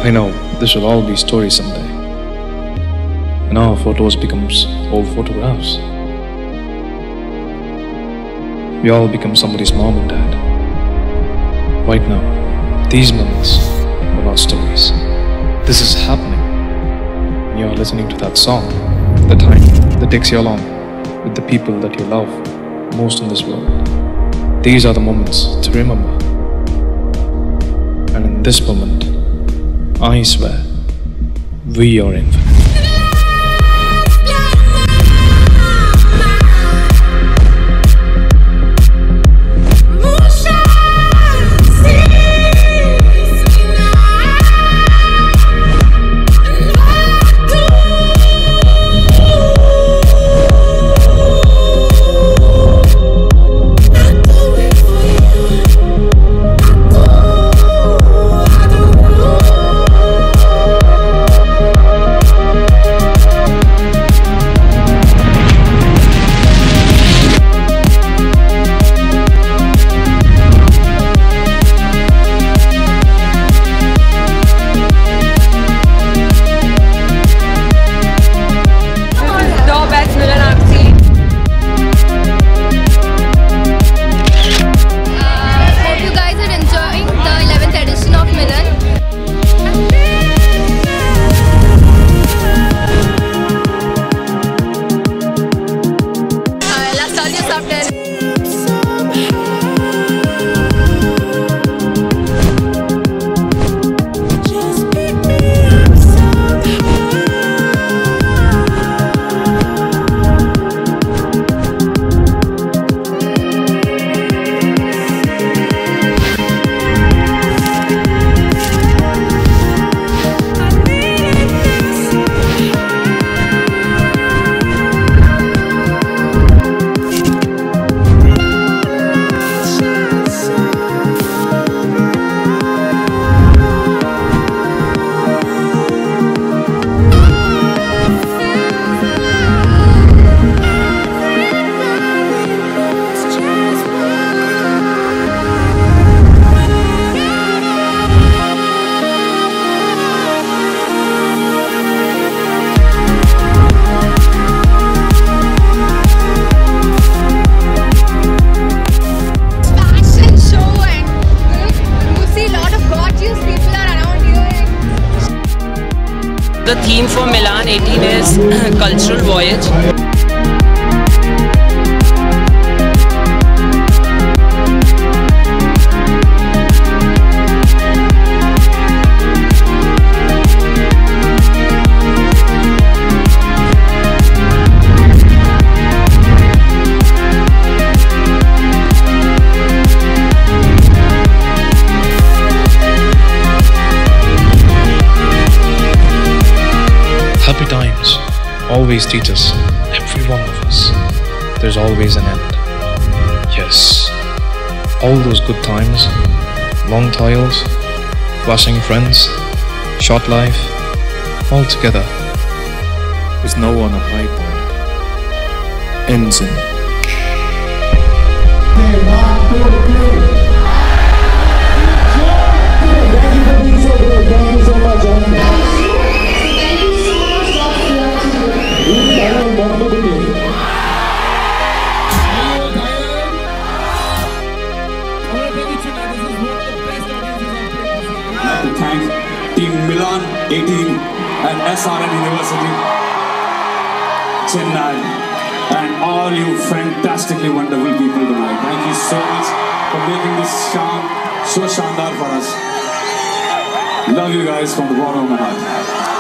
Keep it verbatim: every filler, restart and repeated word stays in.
I know this will all be story someday. And our photos becomes old photographs. We all become somebody's mom and dad. Right now, these moments are not stories. This is happening. And you are listening to that song, the time that takes you along with the people that you love most in this world. These are the moments to remember. And in this moment, I swear, we are infinite. The theme for Milan eighteen is Cultural Voyage. Happy times always teach us, every one of us, there's always an end. Yes, all those good times, long toils, flashing friends, short life, all together, with no one a high point, ends in. To thank Team Milan eighteen and S R M University, Chennai, and all you fantastically wonderful people tonight. Thank you so much for making this sham so shandar for us. Love you guys from the bottom of my heart.